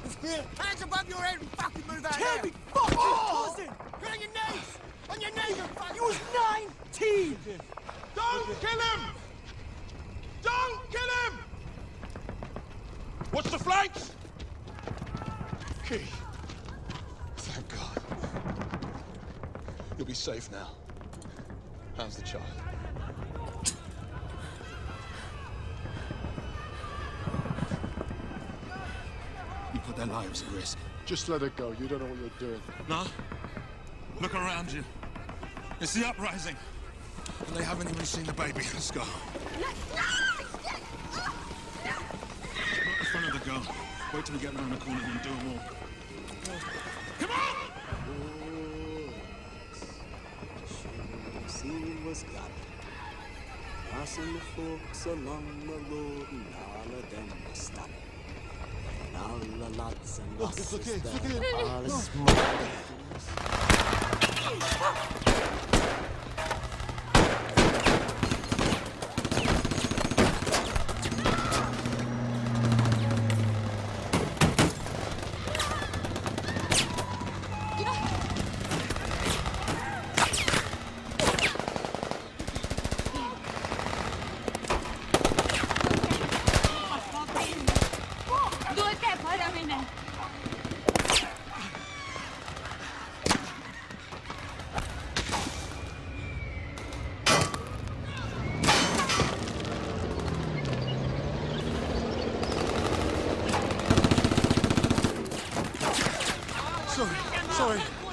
Hands above your head and fucking move out Tell here. me, fucking cousin! Get on your knees! On your knees, you fucking... You was 19! Don't kill him! Don't kill him! Watch the flanks! Key. Thank God. You'll be safe now. How's the child? You put their lives at risk. Just let it go. You don't know what you're doing. No? Look around you. It's the uprising. And they haven't even seen the baby. Let's go. Not in front of the girl. Wait till we get around the corner and do them all. Come on! Seen what's got passing the folks along the road, and all of them were stopping. And all the lots and lots of stuff, all the smoke. Sorry.